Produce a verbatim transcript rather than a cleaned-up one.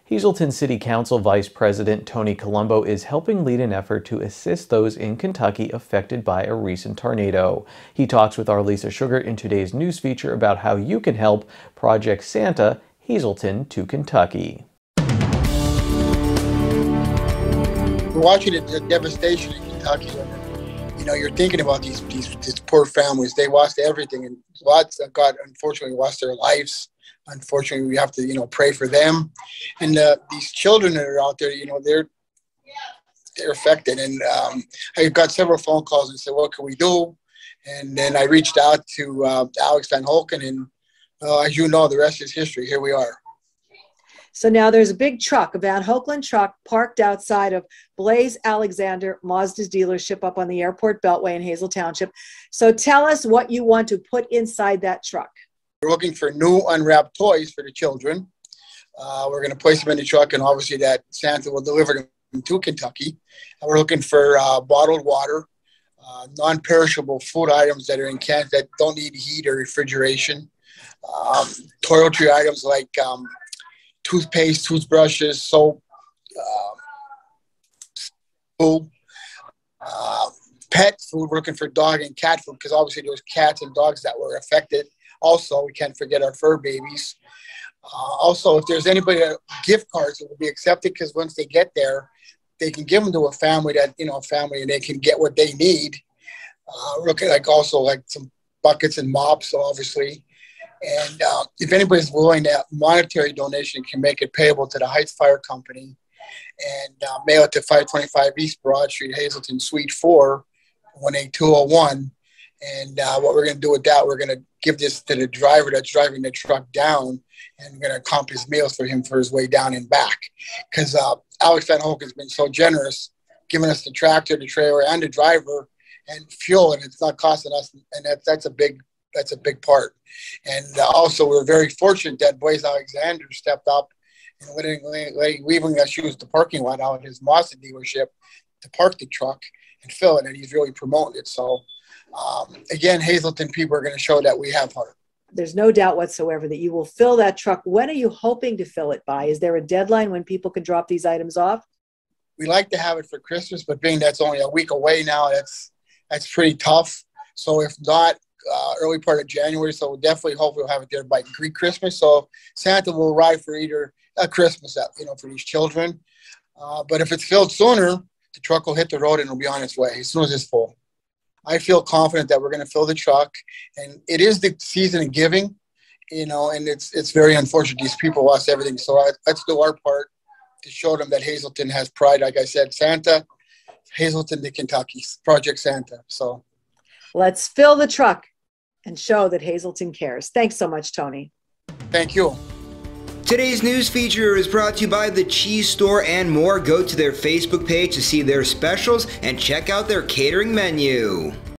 Hazleton City Council Vice President Tony Colombo is helping lead an effort to assist those in Kentucky affected by a recent tornado. He talks with our Lisa Sugar in today's news feature about how you can help Project Santa, Hazleton to Kentucky. We're watching the devastation in Kentucky. And, you know, you're thinking about these, these these poor families. They lost everything, and lots that got unfortunately lost their lives. Unfortunately, we have to, you know, pray for them. And uh, these children that are out there, you know, they're they're affected. And um, I got several phone calls and said, "What can we do?" And then I reached out to uh, Alex Van Holken, and uh, as you know, the rest is history. Here we are. So now there's a big truck, a Van Hoekelen truck, parked outside of Blaze Alexander Mazda's dealership up on the Airport Beltway in Hazel Township. So tell us what you want to put inside that truck. We're looking for new unwrapped toys for the children. Uh, we're going to place them in the truck, and obviously that Santa will deliver them to Kentucky. And we're looking for uh, bottled water, uh, non-perishable food items that are in cans that don't need heat or refrigeration, um, toiletry items like um, toothpaste, toothbrushes, soap, uh, food, uh, pet food. We're looking for dog and cat food because obviously there was cats and dogs that were affected. Also, we can't forget our fur babies. Uh, also, if there's anybody, uh, gift cards that will be accepted because once they get there, they can give them to a family that, you know, a family and they can get what they need. Uh, we're looking like also like some buckets and mops, obviously. And uh, if anybody's willing to monetary donation, can make it payable to the Heights Fire Company and uh, mail it to five twenty-five East Broad Street, Hazleton, Suite four, one eight two oh one. And uh, what we're going to do with that, we're going to give this to the driver that's driving the truck down, and we're going to accomplish meals for him for his way down and back. Because uh, Alex Van Holken has been so generous, giving us the tractor, the trailer, and the driver, and fuel, and it's not costing us. And that, that's a big that's a big part. And uh, also, we're very fortunate that Blaze Alexander stepped up and letting, letting, leaving us use the parking lot out at his Mazda dealership to park the truck and fill it, and he's really promoting it. So. Um, again, Hazleton people are going to show that we have heart. There's no doubt whatsoever that you will fill that truck. When are you hoping to fill it by? Is there a deadline when people can drop these items off? We like to have it for Christmas, but being that's only a week away now, that's that's pretty tough. So if not, uh, early part of January. So we'll definitely hope we'll have it there by Greek Christmas. So Santa will arrive for either a Christmas, you know, for these children. Uh, but if it's filled sooner, the truck will hit the road and it'll be on its way as soon as it's full. I feel confident that we're going to fill the truck, and it is the season of giving, you know, and it's it's very unfortunate these people lost everything. So I, let's do our part to show them that Hazleton has pride. Like I said, Santa, Hazleton to Kentucky, Project Santa. So let's fill the truck and show that Hazleton cares. Thanks so much, Tony. Thank you. Today's news feature is brought to you by The Cheese Store and more. Go to their Facebook page to see their specials and check out their catering menu.